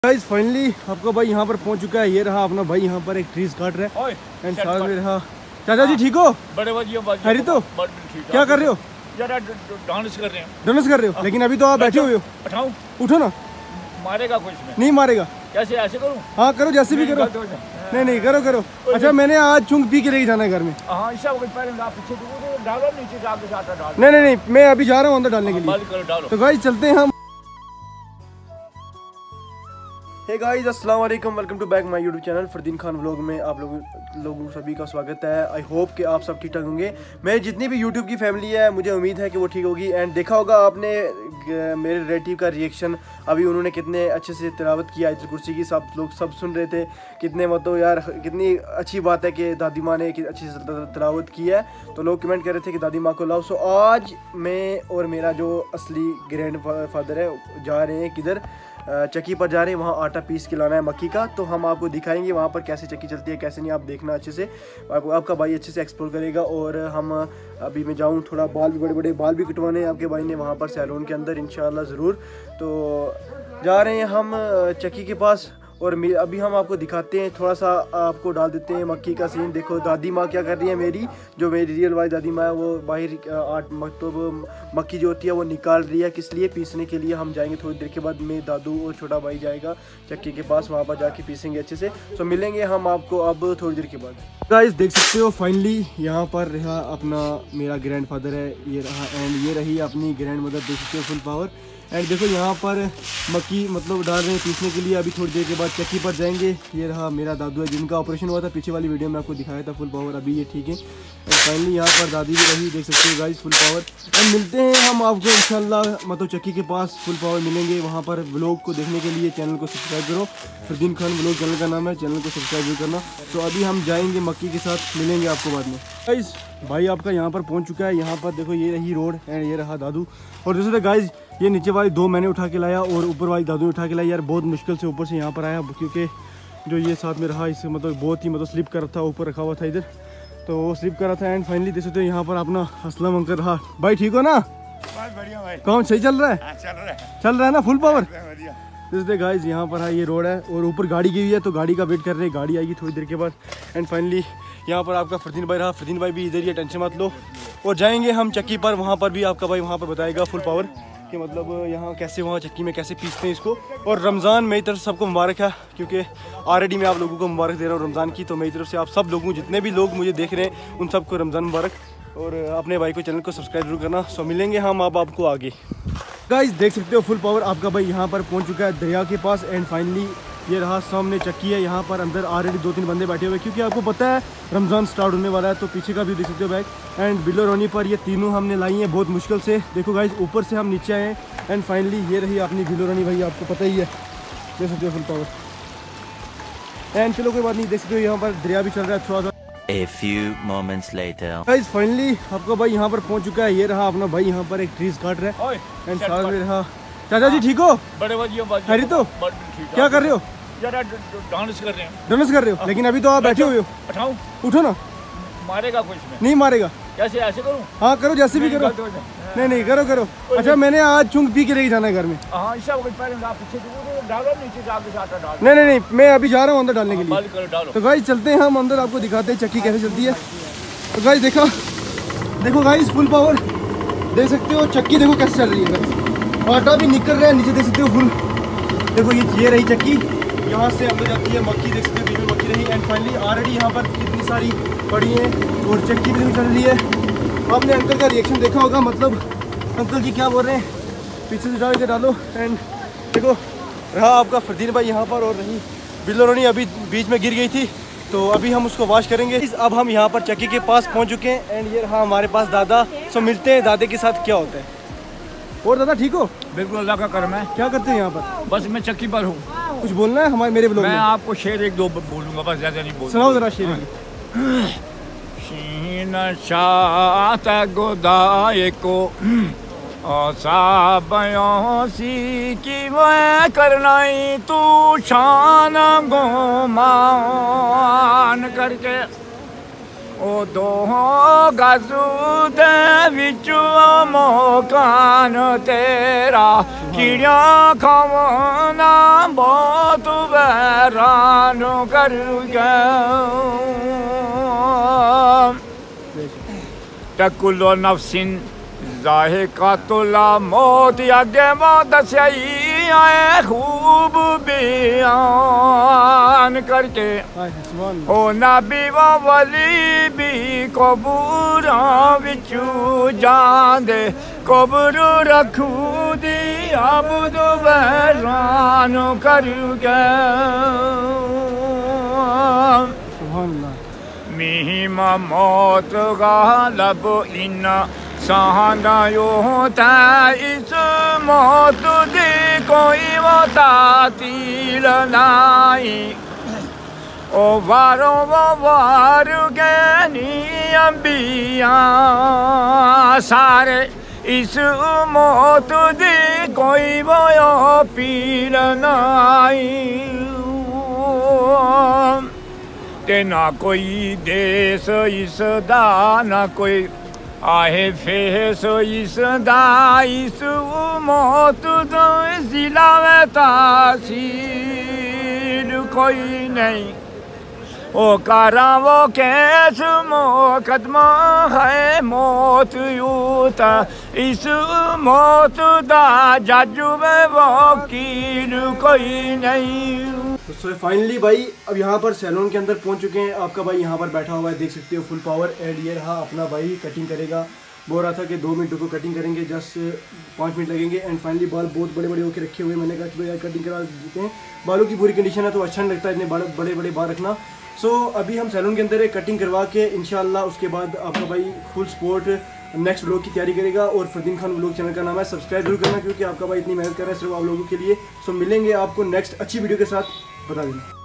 Guys finally आपका भाई यहाँ पर पहुँच चुका है। ये रहा अपना भाई यहाँ पर एक ट्रीज काट रहा है एंड साथ में रहा चाचा जी। ठीक हो? बड़े हरी तो क्या कर रहे हो? डांस कर रहे हैं। डांस कर रहे हो? लेकिन अभी तो आप बैठे हुए हो। उठो ना। मारेगा कुछ नहीं मारेगा। कैसे ऐसे करूं? हाँ करो जैसे भी करो। नहीं करो करो। अच्छा मैंने आज चुंग पी के लेके जाना है घर में। नहीं मैं अभी जा रहा हूँ अंदर डालने के लिए। तो गाइस चलते हैं हम। हे गाइस अस्सलाम वालेकुम, welcome to back my YouTube channel Fardeen Khan vlog में आप लोगों सभी का स्वागत है। आई होप कि आप सब ठीक ठाक होंगे। मेरी जितनी भी यूट्यूब की फैमिली है मुझे उम्मीद है कि वो ठीक होगी। एंड देखा होगा आपने मेरे रिलेटिव का रिएक्शन, अभी उन्होंने कितने अच्छे से तिलावत किया आयतुल कुर्सी की। सब लोग सब सुन रहे थे कितने, मतलब यार कितनी अच्छी बात है कि दादी माँ ने अच्छी से तिलावत की है। तो लोग कमेंट कर रहे थे कि दादी माँ को लाओ। सो आज मैं और मेरा जो असली ग्रैंड फादर है जा रहे हैं किधर, चक्की पर जा रहे हैं। वहाँ आटा पीस के लाना है मक्की का। तो हम आपको दिखाएंगे वहाँ पर कैसे चक्की चलती है कैसे नहीं, आप देखना अच्छे से। आपका भाई अच्छे से एक्सप्लोर करेगा। और हम अभी मैं जाऊँ थोड़ा बाल भी बड़े बड़े बाल भी कटवाने हैं आपके भाई ने वहाँ पर सैलून के अंदर इंशाल्लाह ज़रूर। तो जा रहे हैं हम चक्की के पास और अभी हम आपको दिखाते हैं, थोड़ा सा आपको डाल देते हैं मक्की का सीन। देखो दादी माँ क्या कर रही है, मेरी रियल वाली दादी माँ है वो बाहर मतलब मक्की जो होती है वो निकाल रही है। किस लिए? पीसने के लिए। हम जाएंगे थोड़ी देर के बाद, मैं दादू और छोटा भाई जाएगा चक्की के पास, वहाँ पर जाके पीसेंगे अच्छे से। तो मिलेंगे हम आपको अब थोड़ी देर के बाद। गाइस देख सकते हो फाइनली यहाँ पर रहा अपना मेरा ग्रैंड फादर है ये रहा, एंड ये रही अपनी ग्रैंड मदर, देख सकते हो फुल पावर। एंड देखो यहाँ पर मक्की मतलब डाल रहे हैं पीसने के लिए। अभी थोड़ी देर के बाद चक्की पर जाएंगे। ये रहा मेरा दादू है जिनका ऑपरेशन हुआ था, पीछे वाली वीडियो में आपको दिखाया था फुल पावर। अभी ये ठीक है। और फाइनली यहाँ पर दादी भी रही, देख सकते हो गाइस फुल पावर। एंड मिलते हैं हम आपको इंशाल्लाह मतलब चक्की के पास फुल पावर मिलेंगे। वहाँ पर व्लॉग को देखने के लिए चैनल को सब्सक्राइब करो, फरदीन खान व्लॉग चैनल का नाम है, चैनल को सब्सक्राइब भी करना। तो अभी हम जाएंगे मक्की के साथ, मिलेंगे आपको बाद में। गाइस भाई आपका यहाँ पर पहुँच चुका है। यहाँ पर देखो ये रही रोड एंड ये रहा दादू। और दूसरे गाइस ये नीचे वाली दो मैंने उठा के लाया और ऊपर वाली दादू ने उठा के लाया। यार बहुत मुश्किल से ऊपर से यहाँ पर आया क्योंकि जो ये साथ में रहा इससे मतलब बहुत ही मतलब स्लिप कर रहा था, ऊपर रखा हुआ था इधर, तो वो स्लिप कर रहा था। एंड फाइनली देख सकते हो यहाँ पर अपना असलम अंकल रहा। भाई ठीक हो ना? बढ़िया भाई। काम सही चल रहा है? चल रहा है ना फुल पावर? जैसे गाइस यहाँ पर है ये रोड है और ऊपर गाड़ी गई हुई है, तो गाड़ी का वेट कर रहे हैं, गाड़ी आएगी थोड़ी देर के बाद। एंड फाइनली यहाँ पर आपका फरदीन भाई रहा, फरदीन भाई भी इधर ही है, टेंशन मत लो। और जाएंगे हम चक्की पर, वहाँ पर भी आपका भाई वहाँ पर बताएगा फुल पावर कि मतलब यहाँ कैसे, वहाँ चक्की में कैसे पीसते हैं इसको। और रमज़ान मेरी तरफ से सबको मुबारक है क्योंकि ऑलरेडी मैं आप लोगों को मुबारक दे रहा हूँ रमज़ान की। तो मेरी तरफ से आप सब लोगों, जितने भी लोग मुझे देख रहे हैं उन सबको रमज़ान मुबारक। और अपने भाई को चैनल को सब्सक्राइब जरूर करना। सो मिलेंगे हम अब आपको आगे। गाइस देख सकते हो फुल पावर आपका भाई यहाँ पर पहुँच चुका है दरिया के पास। एंड फाइनली ये रहा सामने चक्की है। यहाँ पर अंदर ऑलरेडी 2-3 बंदे बैठे हुए क्योंकि आपको पता है रमज़ान स्टार्ट होने वाला है। तो पीछे का भी देख सकते हो बैग। एंड बिलो रोनी पर ये तीनों हमने लाई हैं बहुत मुश्किल से। देखो गाइस ऊपर से हम नीचे आए हैं। एंड फाइनली ये रही अपनी बिलो रोनी भाई, आपको पता ही है, देख सकते हो फुल पावर। एंड चलो कोई बात नहीं, देख सकते हो यहाँ पर दरिया भी चल रहा है थोड़ा सा। A few moments later. Guys finally आपका भाई यहाँ पर पहुँच चुका है। ये रहा अपना भाई यहाँ पर एक ट्रीज काट रहा है। एंड साथ में रहा चाचा जी। ठीक हो? बड़े हरी तो क्या कर रहे हो? डांस कर रहे हैं। डांस कर रहे हो? लेकिन अभी तो आप बैठे हुए हो। उठो ना। मारेगा कुछ नहीं मारेगा। कैसे ऐसे करूं? हाँ करो जैसे भी करो। नहीं करो। अच्छा मैंने आज चुंग पी के लेके जाना है घर में। नहीं मैं अभी जा रहा हूँ अंदर डालने के लिए। तो गाइस चलते हैं हम अंदर, आपको दिखाते हैं चक्की कैसे चलती है। तो गाइस देखो गाइस फुल पावर देख सकते हो, चक्की देखो कैसे चल रही है। आटा भी निकल रहा है नीचे, देख सकते हो फुल। देखो ये रही चक्की, यहाँ से अंदर जाती है मक्की, देख सकते हो बीच में मक्की रही। एंड फाइनली ऑलरेडी यहाँ पर कितनी सारी पड़ी हैं और चक्की भी चल रही है। आपने अंकल का रिएक्शन देखा होगा, मतलब अंकल जी क्या बोल रहे हैं, पीछे से डालो। एंड देखो रहा आपका फरदीन भाई यहाँ पर और रही बिलो रोनी अभी बीच में गिर गई थी, तो अभी हम उसको वॉश करेंगे। अब हम यहाँ पर चक्की के पास पहुँच चुके हैं। एंड ये रहा हमारे पास दादा। सो मिलते हैं दादे के साथ क्या होता है। और दादा ठीक हो? बिल्कुल अल्लाह का करम है। क्या करते हैं यहाँ पर? बस मैं चक्की पर हूँ। कुछ बोलना है मेरे ब्लॉग में? मैं आपको शेर 1-2 बोलूँगा, बस ज़्यादा नहीं बोलूँगा। सुनाओ जरा शेर। गोदाए को साबयों सी की वह करनाई तू शान गोमान करके ओ दो गज़ दे विच मकान तेरा कीड़ियां खावना बहुत वैरान कर गया कुल्लो नफ्सिन ज़ाइक़ातुल मौत अगे वो दस्याई आए खूब बयान करके ओ नबी व वली भी कबूरां विचू जांदे कब्र रखू दी अबद वैरान कर गया मीमा मौत गालब इन सहाना होता इस मौत दी कोई वो तातील नाई ओ वारो वो वार गैनी अंबिया सारे इस मौत दी कोई वो पील नाई ते ना कोई देश इसदा ना कोई आहे फेस इसदा इस मौत दो जिला में तासीर कोई नहीं ओ कारा वो कैस मुकदमा है मौत यूता इस मौत दा जज में वकील कोई नहीं। तो फाइनली भाई अब यहाँ पर सैलून के अंदर पहुँच चुके हैं। आपका भाई यहाँ पर बैठा हुआ है, देख सकते हो फुल पावर। एंड ये रहा अपना भाई कटिंग करेगा। बोल रहा था कि 2 मिनट को कटिंग करेंगे, जस्ट 5 मिनट लगेंगे। एंड फाइनली बाल बहुत बड़े बड़े होकर रखे हुए। मैंने कहा कि भाई कटिंग करा देते हैं, बालों की पूरी कंडीशन है तो अच्छा नहीं लगता इतने बड़े बड़े बाल रखना। सो अभी हम सैलून के अंदर एक कटिंग करवा के इंशाल्लाह उसके बाद आपका भाई फुल सपोर्ट नेक्स्ट व्लॉग की तैयारी करेगा। और फरदीन खान व्लॉग चैनल का नाम है, सब्सक्राइब जरूर करना क्योंकि आपका भाई इतनी मेहनत कर रहा है सिर्फ आप लोगों के लिए। सो मिलेंगे आपको नेक्स्ट अच्छी वीडियो के साथ, बता देना।